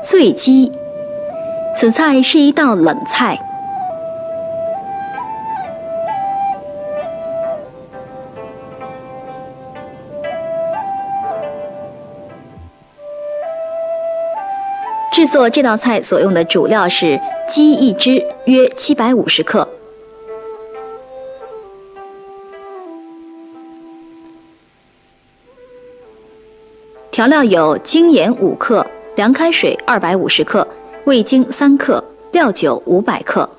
醉鸡，此菜是一道冷菜。制作这道菜所用的主料是鸡一只，约750克。调料有精盐5克、凉开水250克、味精3克、料酒500克。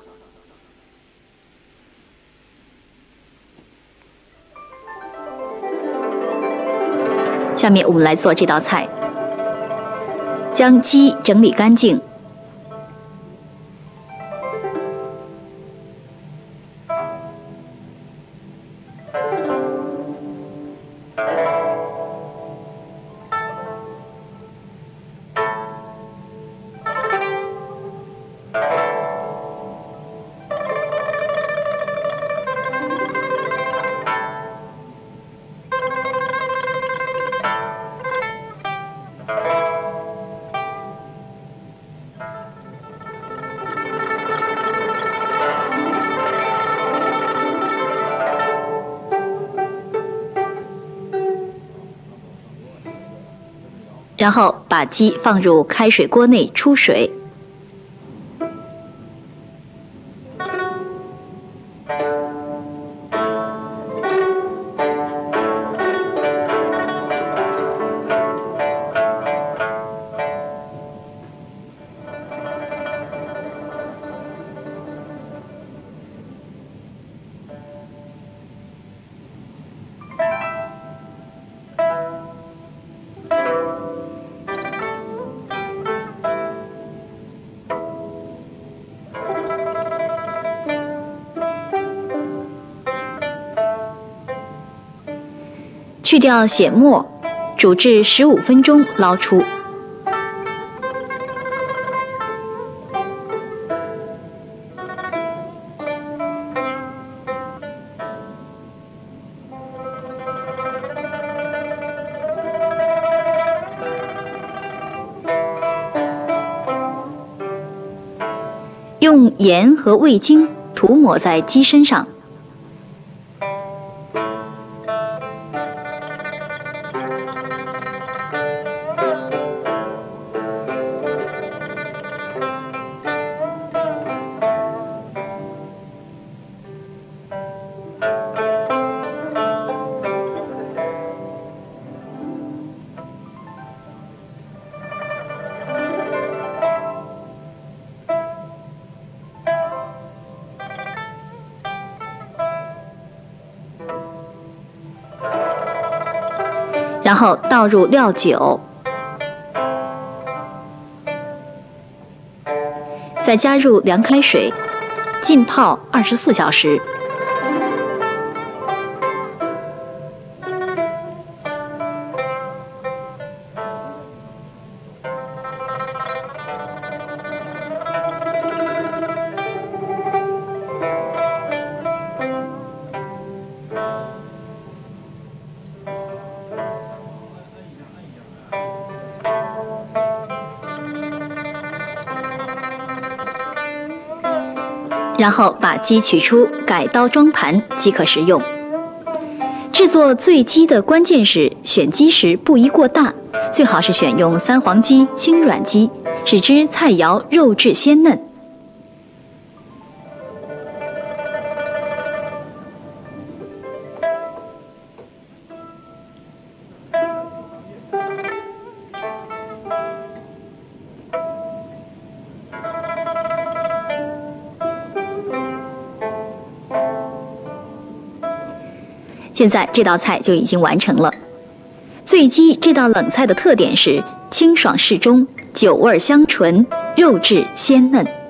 下面我们来做这道菜。将鸡整理干净，然后把鸡放入开水锅内出水。去掉血沫，煮至15分钟，捞出。用盐和味精涂抹在鸡身上。然后倒入料酒，再加入凉开水，浸泡24小时。然后把鸡取出，改刀装盘即可食用。制作醉鸡的关键是选鸡时不宜过大，最好是选用三黄鸡、轻软鸡，使之菜肴肉质鲜嫩。现在这道菜就已经完成了。醉鸡这道冷菜的特点是清爽适中，酒味香醇，肉质鲜嫩。